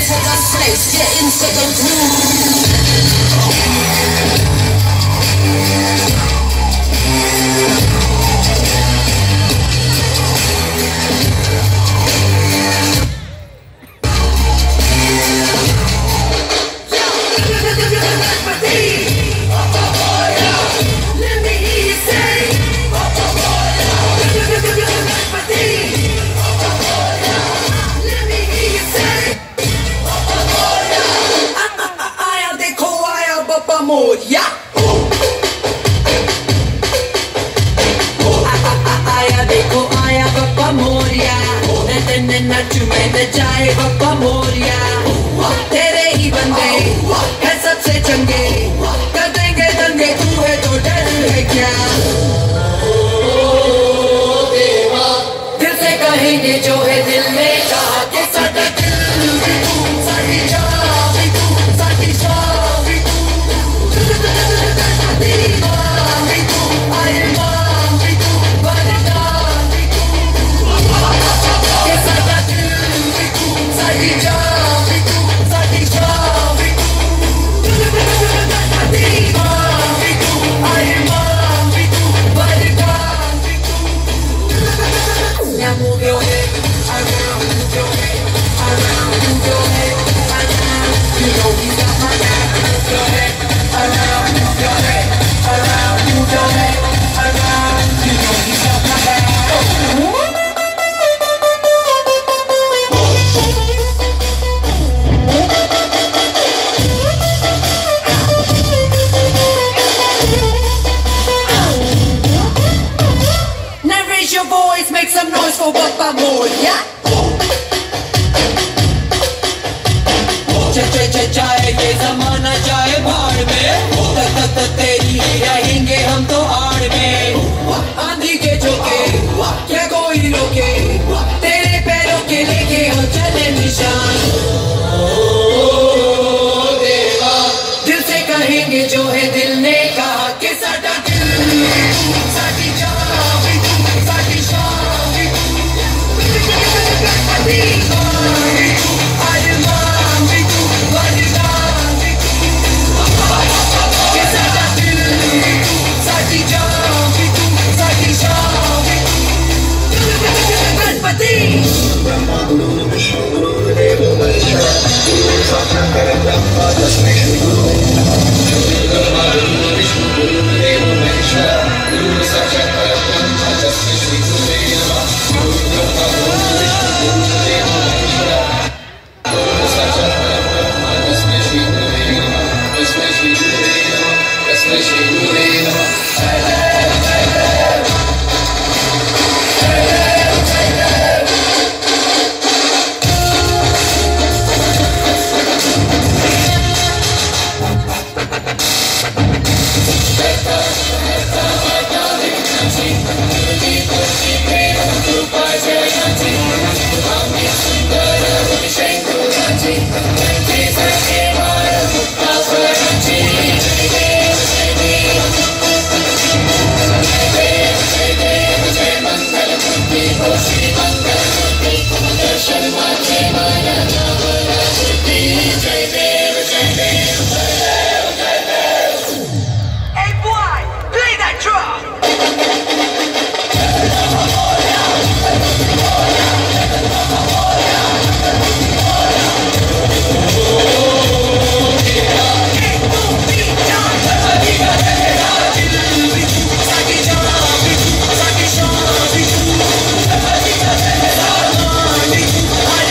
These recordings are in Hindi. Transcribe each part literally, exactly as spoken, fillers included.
into the space, get into the groove. Moria, आया देखो आया बप्पा मोरिया, नन्हे नच में नचाए बप्पा मोरिया, तेरे ही बंदे है सबसे चंगे, कर देंगे दंगे, तू है तो डर है क्या? दिल से कहेंगे जो है दिल में कहा के सादा दिल भी तू, साडी चाह भी तू, साडी चाह भी तू, move your head around, move your head around, move your head around. You know you got my back. Move your head around, move your head around, move your head around. You know you got my back. Now raise your voice, make some noise for Bappa Moria. जाए ये जमाना जाए भाड़ में, तक तक तक तेरी ही रहेंगे हम तो आड़ में। आंधी के झोंके क्या कोई रोके, तेरे पैरों के लेके हम चले निशान। दिल से कहेंगे जो है दिल ने कहा कि साडा दिल साडी चाह भी तू, साडी शाह भी तू,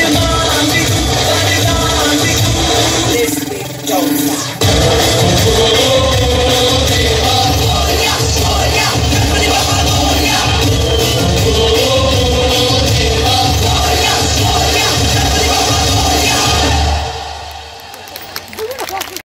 don't stop.